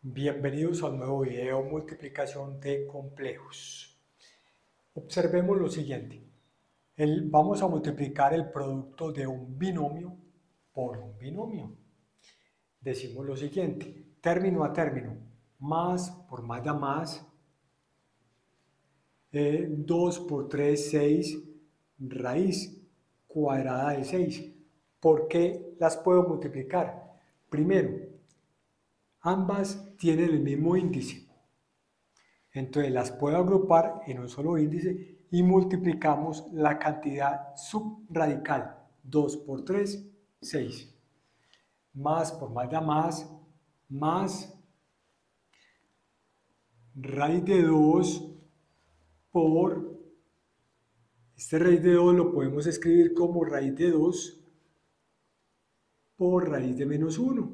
Bienvenidos al nuevo video multiplicación de complejos. Observemos lo siguiente. Vamos a multiplicar el producto de un binomio por un binomio. Decimos lo siguiente, término a término, más por más da más, 2 por 3, 6, raíz cuadrada de 6. ¿Por qué las puedo multiplicar? Primero, ambas tienen el mismo índice. Entonces las puedo agrupar en un solo índice y multiplicamos la cantidad subradical. 2 por 3, 6. Más por más da más raíz de 2 por, este raíz de 2 lo podemos escribir como raíz de 2 por raíz de menos 1.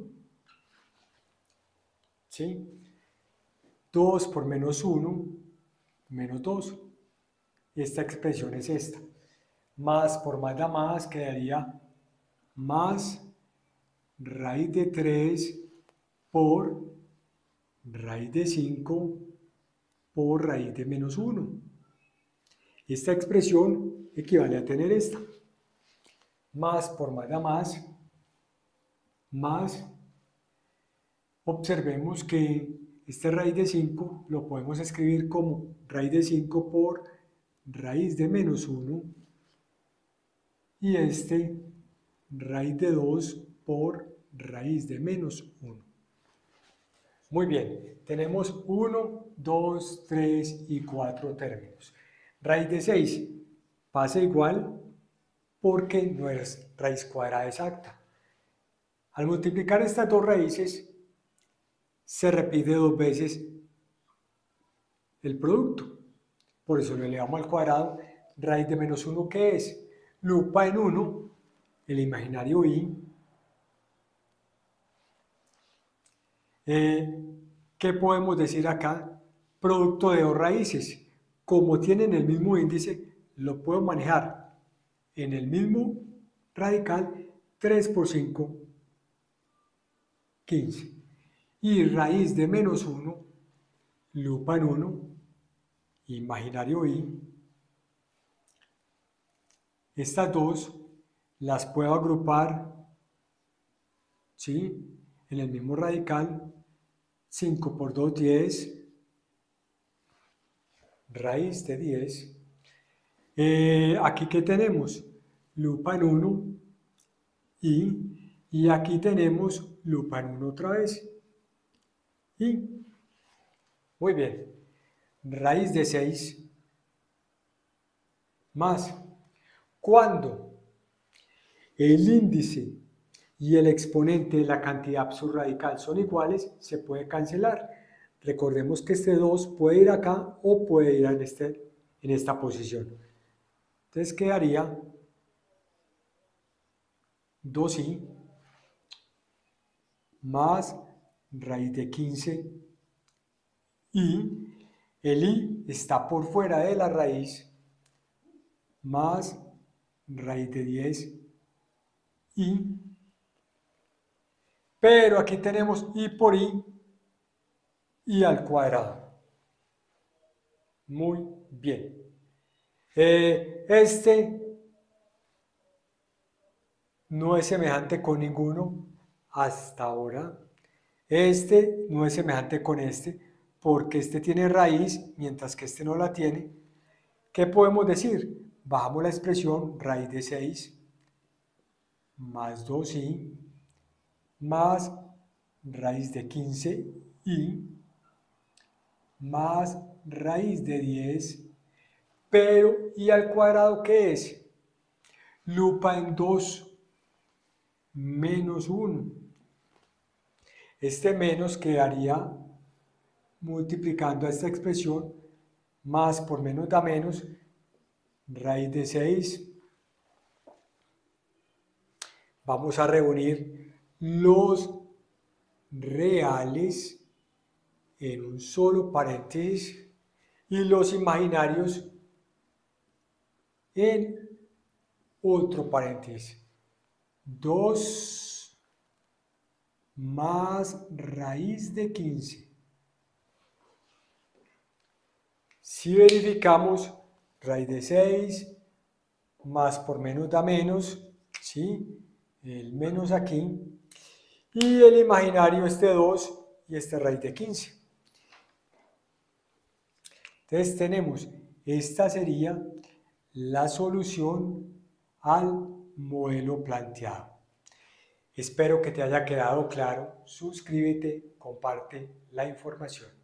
¿Sí? 2 por menos 1, menos 2. Esta expresión es esta. Más por más da más quedaría más raíz de 3 por raíz de 5 por raíz de menos 1. Esta expresión equivale a tener esta. Más por más da más. Observemos que este raíz de 5 lo podemos escribir como raíz de 5 por raíz de menos 1 y este raíz de 2 por raíz de menos 1. Muy bien, tenemos 1, 2, 3 y 4 términos. Raíz de 6 pasa igual porque no es raíz cuadrada exacta. Al multiplicar estas dos raíces, se repite dos veces el producto. Por eso lo elevamos al cuadrado. Raíz de menos 1, ¿qué es? Lupa en 1, el imaginario i. ¿Qué podemos decir acá? Producto de dos raíces. Como tienen el mismo índice, lo puedo manejar en el mismo radical. 3 por 5, 15. Y raíz de menos 1, lupa en 1, imaginario i. Estas dos las puedo agrupar, ¿sí?, en el mismo radical. 5 por 2, 10. Raíz de 10. Aquí ¿qué tenemos? Lupa en 1 y aquí tenemos lupa en 1 otra vez. Y, muy bien, raíz de 6 más. Cuando el índice y el exponente de la cantidad subradical son iguales, se puede cancelar. Recordemos que este 2 puede ir acá o puede ir en esta posición. Entonces quedaría 2i más raíz de 15 y el i está por fuera de la raíz más raíz de 10 i, pero aquí tenemos i por i al cuadrado. Muy bien. Este no es semejante con ninguno hasta ahora. Este no es semejante con este porque este tiene raíz mientras que este no la tiene. ¿Qué podemos decir? Bajamos la expresión raíz de 6 más 2i más raíz de 15i más raíz de 10, pero i al cuadrado ¿qué es? Lupa en 2 menos 1. Este menos quedaría multiplicando esta expresión, más por menos da menos, raíz de 6. Vamos a reunir los reales en un solo paréntesis y los imaginarios en otro paréntesis. 2 más raíz de 15. Si verificamos, raíz de 6 más por menos da menos, ¿sí? El menos aquí, y el imaginario este 2 y este raíz de 15. Entonces tenemos, esta sería la solución al modelo planteado. Espero que te haya quedado claro. Suscríbete, comparte la información.